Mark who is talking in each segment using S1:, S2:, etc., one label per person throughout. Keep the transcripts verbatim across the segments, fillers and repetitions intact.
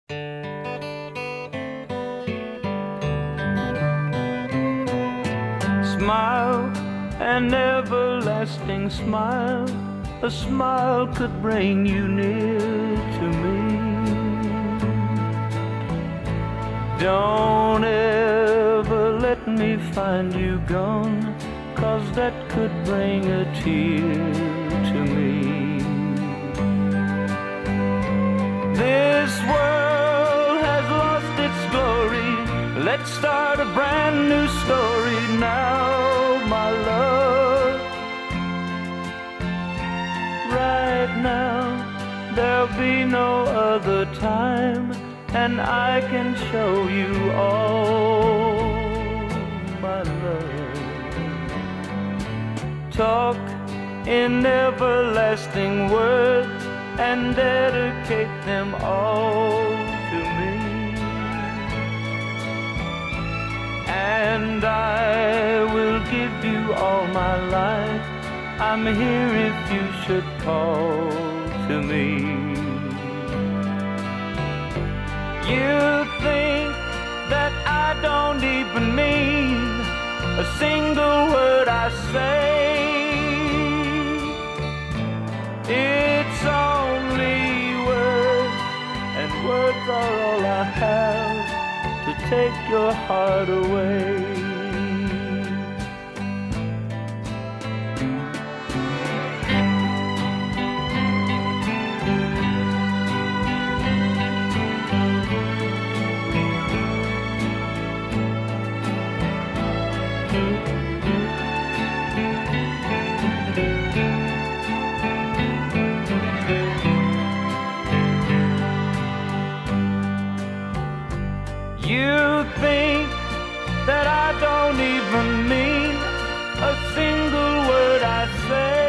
S1: Smile, an everlasting smile. A smile could bring you near to me. Don't ever let me find you gone, 'cause that could bring a tear to me. This world has lost its glory. Let's start a brand new story now, my love. Right now, there'll be no other time, and I can show you all, my love. Talk in everlasting words and dedicate them all to me. And I will give you all my life. I'm here if you should call to me. You think that I don't even mean a single word I say. It's only words, and words are all I have to take your heart away. You think that I don't even mean a single word I say.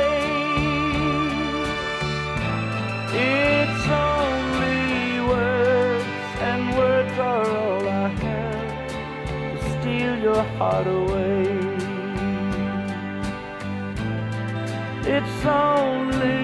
S1: It's only words, and words are all I have to steal your heart away. It's only